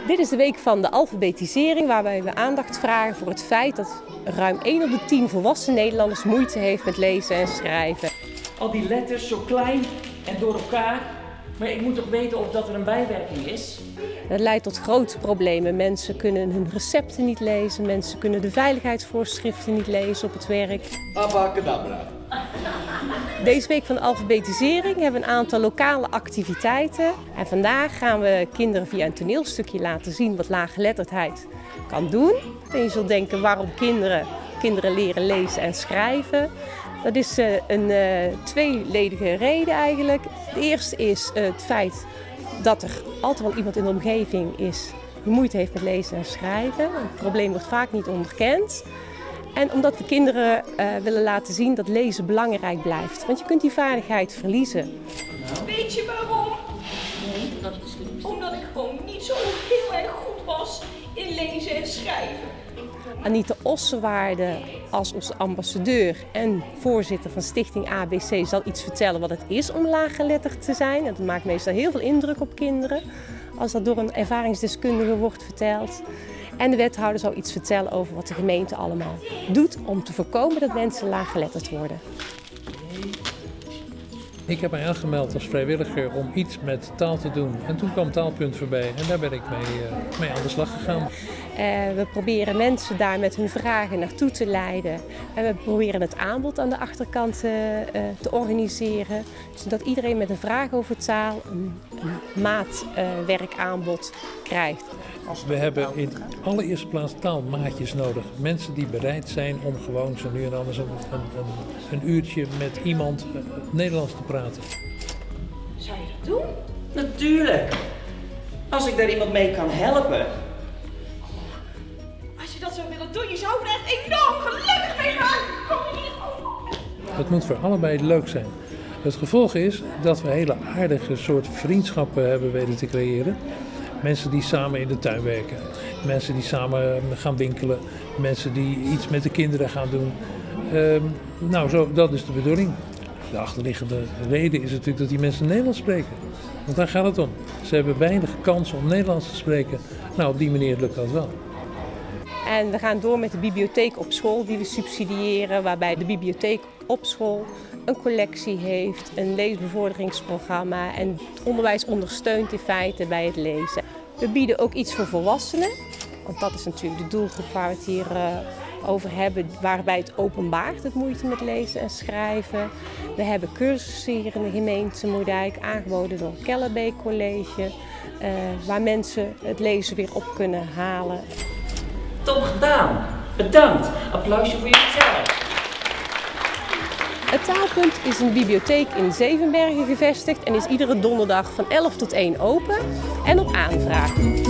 Dit is de week van de alfabetisering, waarbij we aandacht vragen voor het feit dat ruim 1 op de 10 volwassen Nederlanders moeite heeft met lezen en schrijven. Al die letters zo klein en door elkaar, maar ik moet toch weten of dat er een bijwerking is? Dat leidt tot grote problemen. Mensen kunnen hun recepten niet lezen, mensen kunnen de veiligheidsvoorschriften niet lezen op het werk. Abacadabra. Deze week van de alfabetisering hebben we een aantal lokale activiteiten. En vandaag gaan we kinderen via een toneelstukje laten zien wat laaggeletterdheid kan doen. En je zult denken, waarom kinderen leren lezen en schrijven? Dat is een tweeledige reden eigenlijk. De eerste is het feit dat er altijd wel iemand in de omgeving is die moeite heeft met lezen en schrijven. Het probleem wordt vaak niet onderkend. En omdat we kinderen willen laten zien dat lezen belangrijk blijft. Want je kunt die vaardigheid verliezen. Weet je waarom? Nee, dat is niet. Omdat ik gewoon niet zo heel erg goed was in lezen en schrijven. Anita Ossewaarde als onze ambassadeur en voorzitter van Stichting ABC zal iets vertellen wat het is om laaggeletterd te zijn. En dat maakt meestal heel veel indruk op kinderen als dat door een ervaringsdeskundige wordt verteld. En de wethouder zal iets vertellen over wat de gemeente allemaal doet om te voorkomen dat mensen laaggeletterd worden. Ik heb mij aangemeld als vrijwilliger om iets met taal te doen. En toen kwam Taalpunt voorbij en daar ben ik mee aan de slag gegaan. We proberen mensen daar met hun vragen naartoe te leiden. En we proberen het aanbod aan de achterkant te organiseren. Zodat iedereen met een vraag over taal een maatwerkaanbod krijgt. We hebben in allereerste plaats taalmaatjes nodig. Mensen die bereid zijn om gewoon zo nu en dan eens een uurtje met iemand Nederlands te praten. Zou je dat doen? Natuurlijk! Als ik daar iemand mee kan helpen. Als je dat zou willen doen, je zou er echt enorm gelukkig mee maken. Kom hier gewoon. Het moet voor allebei leuk zijn. Het gevolg is dat we hele aardige soort vriendschappen hebben weten te creëren. Mensen die samen in de tuin werken, mensen die samen gaan winkelen, mensen die iets met de kinderen gaan doen. Dat is de bedoeling. De achterliggende reden is natuurlijk dat die mensen Nederlands spreken. Want daar gaat het om. Ze hebben weinig kans om Nederlands te spreken. Nou, op die manier lukt dat wel. En we gaan door met de bibliotheek op school die we subsidiëren, waarbij de bibliotheek op school een collectie heeft, een leesbevorderingsprogramma en het onderwijs ondersteunt in feite bij het lezen. We bieden ook iets voor volwassenen, want dat is natuurlijk de doelgroep waar we het hier over hebben, waarbij het openbaart, het moeite met lezen en schrijven. We hebben cursussen hier in de gemeente Moerdijk, aangeboden door het Kellerbeek College, waar mensen het lezen weer op kunnen halen. Top gedaan! Bedankt! Applausje voor jezelf! Het Taalpunt is een bibliotheek in Zevenbergen gevestigd en is iedere donderdag van 11 tot 1 open en op aanvraag.